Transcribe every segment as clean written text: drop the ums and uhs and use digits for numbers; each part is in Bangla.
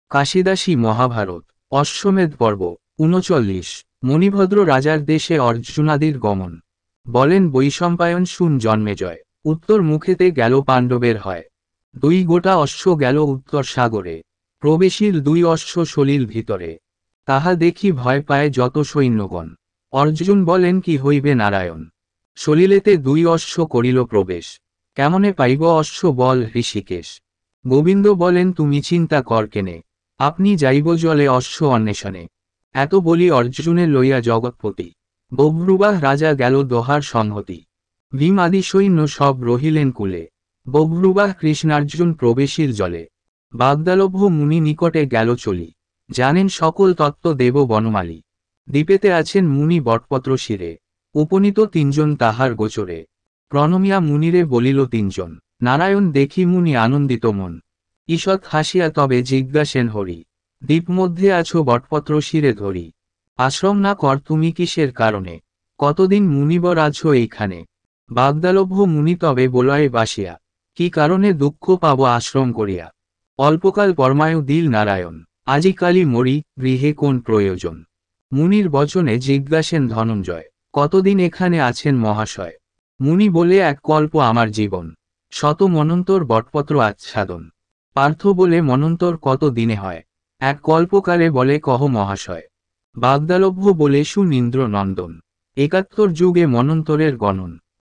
কাশিদাসী মহাভারত অশ্বমেধ পর্ব ৩৯। মণিভদ্র রাজার দেশে অর্জুনাদির গমন। বলেন বৈশম্পায়ন শুন জন্মেজয়, উত্তর মুখেতে গেল পাণ্ডবের হয়। ২ গোটা অশ্ব গেল উত্তর সাগরে, প্রবেশীর ২ অশ্ব সলিল ভিতরে। তাহা দেখি ভয় পায় যত সৈন্যগণ। অর্জুন বলেন কি হইবে নারায়ণ। সলিলেতে ২ অশ্ব করিল প্রবেশ, কেমনে পাইব অশ্ব বল ঋষিকেশ। গোবিন্দ বলেন তুমি চিন্তা কর কেনে, আপনি যাইব জলে অশ্ব অন্বেষণে। এত বলি অর্জুনে লইয়া জগৎপতি, বভ্রুবাহ রাজা গেল দোহার সংহতি। ভীম আদি সৈন্য সব রহিলেন কুলে, বভ্রুবাহ কৃষ্ণার্জুন প্রবেশীর জলে। বাগদালভ্য মুনি নিকটে গেল চলি, জানেন সকল তত্ত্ব দেব বনমালী। দ্বীপেতে আছেন মুনি বটপত্র শিরে, উপনীত ৩ জন তাহার গোচরে। প্রণমিয়া মুনিরে বলিল ৩ জন, নারায়ণ দেখি মুনি আনন্দিত মন। ঈষৎ হাসিয়া তবে জিজ্ঞাসেন হরি, দ্বীপ মধ্যে আছো বটপত্র শিরে ধরি। আশ্রম না কর তুমি কিসের কারণে, কতদিন মুনিবর আছো এইখানে। বাগদালভ্য মুনি তবে বলয়ে বাসিয়া, কি কারণে দুঃখ পাব আশ্রম করিয়া। অল্পকাল পরমায়ু দিল নারায়ণ, আজিকালি মরি গৃহে কোন প্রয়োজন। মুনির বচনে জিজ্ঞাসেন ধনঞ্জয়, কতদিন এখানে আছেন মহাশয়। মুনি বলে ১ কল্প আমার জীবন, শত মনন্তর বটপত্র আচ্ছাদন। পার্থ বলে মনন্তর কত দিনে হয়, ১ কল্পকালে বলে কহ মহাশয়। বাগদালভ্য বলে সুনীন্দ্র নন্দন, ৭১ যুগে মনন্তরের গণন।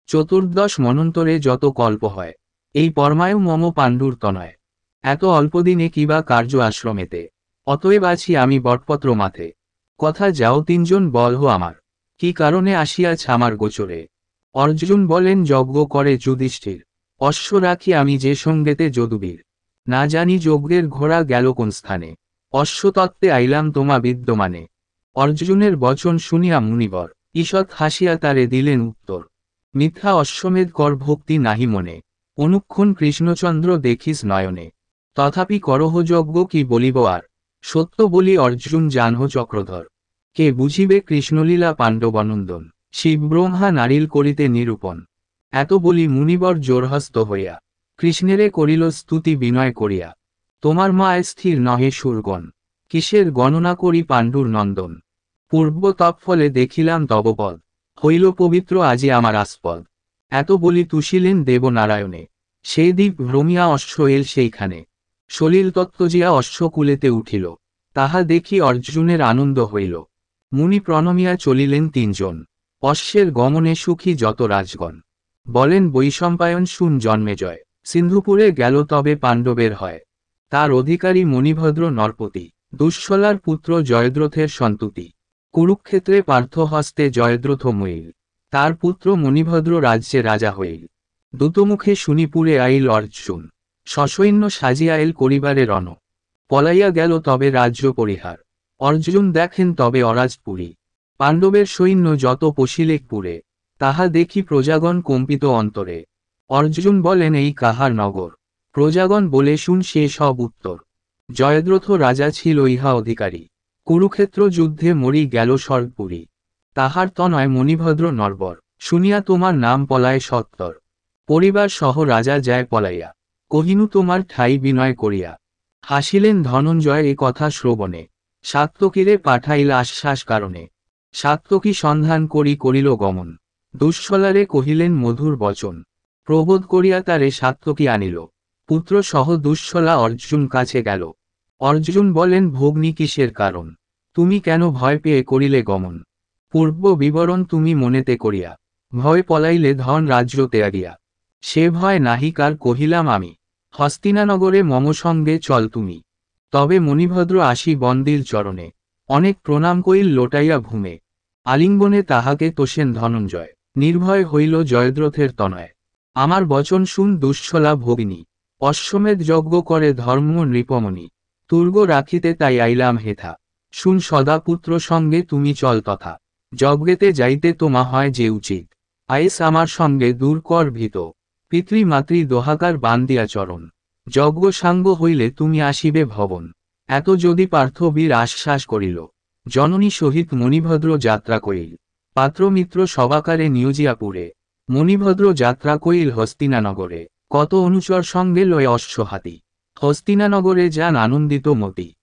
১৪ মনন্তরে যত কল্প হয়, এই পরমায়ু মম পাণ্ডুর তনয়। এত অল্পদিনে কিবা কার্য আশ্রমেতে, অতএব আছি আমি বটপত্র মাথে। কথা যাও ৩ জন বলহ আমার, কি কারণে আসিয়াছ আমার গোচরে। অর্জুন বলেন যজ্ঞ করে যুধিষ্ঠির, অশ্ব রাখি আমি যে সঙ্গেতে যদুবীর। না জানি যজ্ঞের ঘোড়া গেল কোন স্থানে, অশ্বতত্ত্বে আইলাম তোমা বিদ্যমানে। অর্জুনের বচন শুনিয়া মুনিবর, ঈষৎ হাসিয়া তারে দিলেন উত্তর। মিথ্যা অশ্বমেধ কর ভক্তি নাহি মনে, অনুক্ষণ কৃষ্ণচন্দ্র দেখিস নয়নে। তথাপি করহ যজ্ঞ কি বলিব আর, সত্য বলি অর্জুন জানহ চক্রধর। কে বুঝিবে কৃষ্ণলীলা পাণ্ডবনন্দন, শিব ব্রহ্মা নারিল করিতে নিরূপণ। এত বলি মুনিবর জোরহস্ত হইয়া, কৃষ্ণেরে করিল স্তুতি বিনয় করিয়া। তোমার মায় স্থির নহে সুরগণ, কিসের গণনা করি পাণ্ডুর নন্দন। পূর্ব তৎফলে দেখিলাম তব পদ, হইল পবিত্র আজি আমার আস্পদ। এত বলি তুষিলেন দেবনারায়ণে, সেই দ্বীপ ভ্রমিয়া অশ্ব এল সেইখানে। সলিল তত্ত্বজিয়া অশ্বকুলেতে উঠিল, তাহা দেখি অর্জুনের আনন্দ হইল। মুনি প্রণমিয়া চলিলেন ৩ জন, অশ্বের গমনে সুখী যত রাজগণ। বলেন বৈশম্পায়ন শুন জন্মেজয়, সিন্ধুপুরে গেল তবে পাণ্ডবের হয়। তার অধিকারী মণিভদ্র নরপতি, দুঃশলার পুত্র জয়দ্রথের সন্ততি। কুরুক্ষেত্রে পার্থ হস্তে জয়দ্রথ মইল, তার পুত্র মণিভদ্র রাজ্যে রাজা হইল। দূতমুখে শুনিপুরে আইল অর্জুন, সসৈন্য সাজিয়া এল করিবারে রণ। পলাইয়া গেল তবে রাজ্য পরিহার, অর্জুন দেখেন তবে অরাজপুরী। পাণ্ডবের সৈন্য যত পশিলেক পুরে, তাহা দেখি প্রজাগণ কম্পিত অন্তরে। অর্জুন বলেন এই কাহার নগর, প্রজাগণ বলে শুন সে সব উত্তর। জয়দ্রথ রাজা ছিল ইহা অধিকারী, কুরুক্ষেত্র যুদ্ধে মরি গেল স্বর্গপুরী। তাহার তনয় মণিভদ্র নরবর, শুনিয়া তোমার নাম পলায় সত্তর। পরিবার সহ রাজা যায় পলাইয়া, কহিনু তোমার ঠাই বিনয় করিয়া। হাসিলেন ধনঞ্জয় এ কথা শ্রবণে, সাত্যকীরে পাঠাইল আশ্বাস কারণে। সাত্যকী সন্ধান করিল গমন, দুঃশলারে কহিলেন মধুর বচন। প্রবোধ করিয়া তারে সাত্যকী আনিল, পুত্র সহ দুঃশলা অর্জুন কাছে গেল। অর্জুন বলেন ভগ্নী কিসের কারণ, তুমি কেন ভয় পেয়ে করিলে গমন। পূর্ব বিবরণ তুমি মনেতে করিয়া, ভয় পলাইলে ধন রাজ্য ত্যাগিয়া। সে ভয় নাহি কার কহিলাম আমি, হস্তিনানগরে মম সঙ্গে চল তুমি। তবে মণিভদ্র আসি বন্দিল চরণে, অনেক প্রণাম কইল লোটাইয়া ভূমে। আলিঙ্গনে তাহাকে তোষেন ধনঞ্জয়, নির্ভয় হইল জয়দ্রথের তনয়। আমার বচন শুন দুঃশলা ভগিনী, অশ্বমেধ যজ্ঞ করে ধর্ম নৃপমণি। তুর্গ রাখিতে তাই আইলাম হেথা, শুন সদা পুত্র সঙ্গে তুমি চল তথা। যজ্ঞেতে যাইতে তোমা হয় যে উচিত, আইস আমার সঙ্গে দূর কর ভীত। পিতৃমাতৃ দোহাকার বান্দিয়া চরণ, যজ্ঞ সাঙ্গ হইলে তুমি আসিবে ভবন। এত যদি পার্থ বীর আশ্বাস করিল, জননী সহিত মণিভদ্র যাত্রা কইল। পাত্রমিত্র সবাকারে নিয়োজিয়া পুরে, মণিভদ্র যাত্রা কইল হস্তিনানগরে। কত অনুচর সঙ্গে লয় অশ্ব হাতি, হস্তিনানগরে যান আনন্দিত মতি।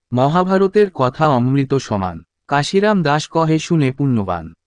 মহাভারতের কথা অমৃত সমান, কাশিরাম দাস কহে শুনে পুণ্যবান।